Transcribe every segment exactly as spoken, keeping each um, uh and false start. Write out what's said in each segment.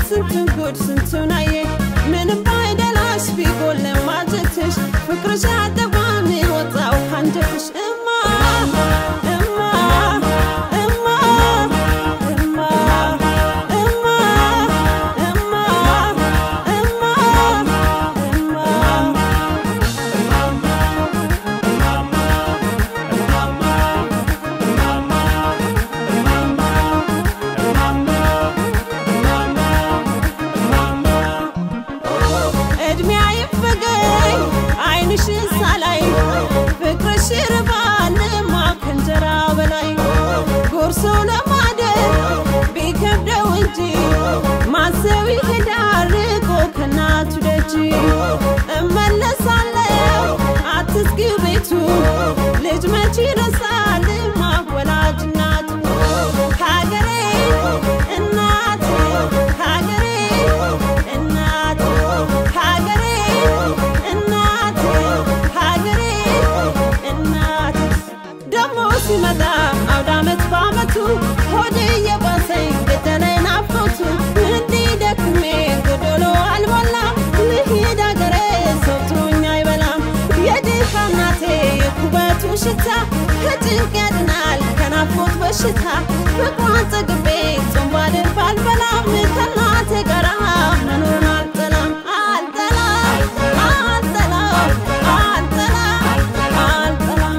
ስንቱን ጉድ ስንቱን አየ ምንም ባይደላሽ ቢጎል ለማጀትሽ ፍቅርሽ ያጠባም ወጣው ካንጀትሽ እማ እማ እማ እማ እማ እማ እማ ሳላይ ፍቅርሽ ይርባል ማከንጀራ በላይ ጎርሶ ለማደር ቢከብደው እንጂ ማሰብ ይሄዳል ርቆ ከናቱ ደጅ እመለሳለሁ አትስጊው ቤቱ ልጅ መች ይረሳል ማወላጅ እናቱ ሀገሬ እናት ሀገሬ እናት ሀገሬ ሲመጣ አውዳመት ባመቱ ሆዴ የባሰኝ ገደለኝ ናፍቆቱ እንዲህ ደክሜ ጎዶሎ አልሞላም ልሂድ አገሬ ሰው ጥሩኝ አይበላም የድሃ እናቴ የኩበቱ ሽታ ከጭንቅ ያድናል ከናፍቆት በሽታ ፍቅሯን ጠግቤ ጾም ባድር ባልበላም ከእናቴ ጋራ መኖርን አልጠላም አልጠላም አልጠላም አልጠላም አልጠላም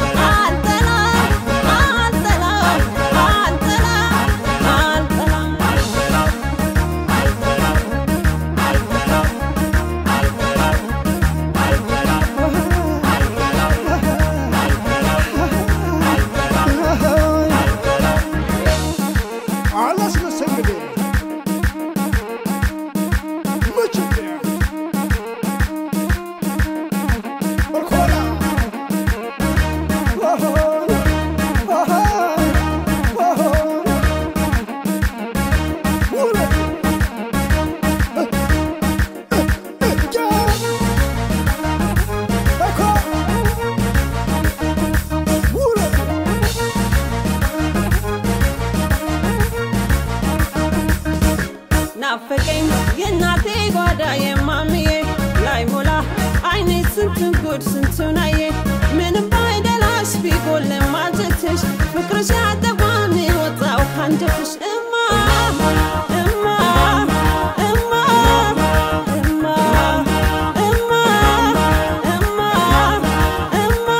ናፈቀኝ የናቴ ጓዳ የማምዬ ላይ ሞላ አይኔ ስንቱን ጉድ ስንቱን አየ ምንም ባይደላሽ ቢጎል ለማጀትሽ ፍቅርሽ ያጠባም ወጣው ካንጀትሽ እማ እማ እማ እማ እማ እማ እማ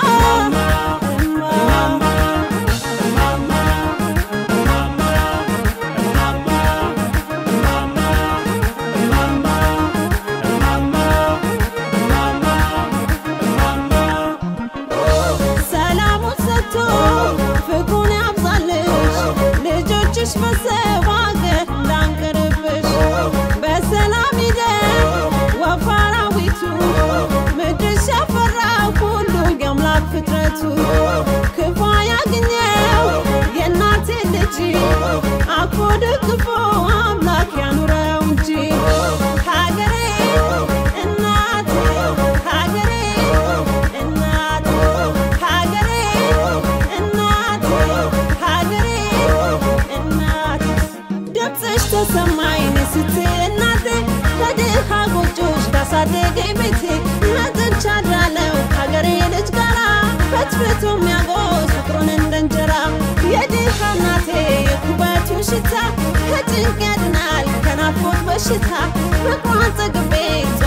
ፍቅሩን ያብዛልሽ ልጆችሽ በሰባገር እንዳንቀርብሽ በሰላም ይደር ወፋራዊቱ ምድርሽ ያፈራው ሁሉ የአምላክ ፍጥረቱ ክፉ ያገኘው የእናቴ ልጅ አቅፎ ደግፎ አምላክ ያኑረው እንጂ ሀገሬ እናቴ ሀገሬ እናቴ ሀገሬ ድምፅሽ ተሰማኝ ስትይ እናቴ ከድሃ ጎጆሽ ካሳደገኝ ቤቴ መጥቻለሁ ከሀገሬ ልጅ ጋራ ፈትፍቶ የሚያጎስ ፍቅሩን እንደ እንጀራ የድሃ እናቴ የኩበቱ ሽታ ከጭንቅ ያድናል ከናፍቆት በሽታ ፍቅሯን ጠግቤ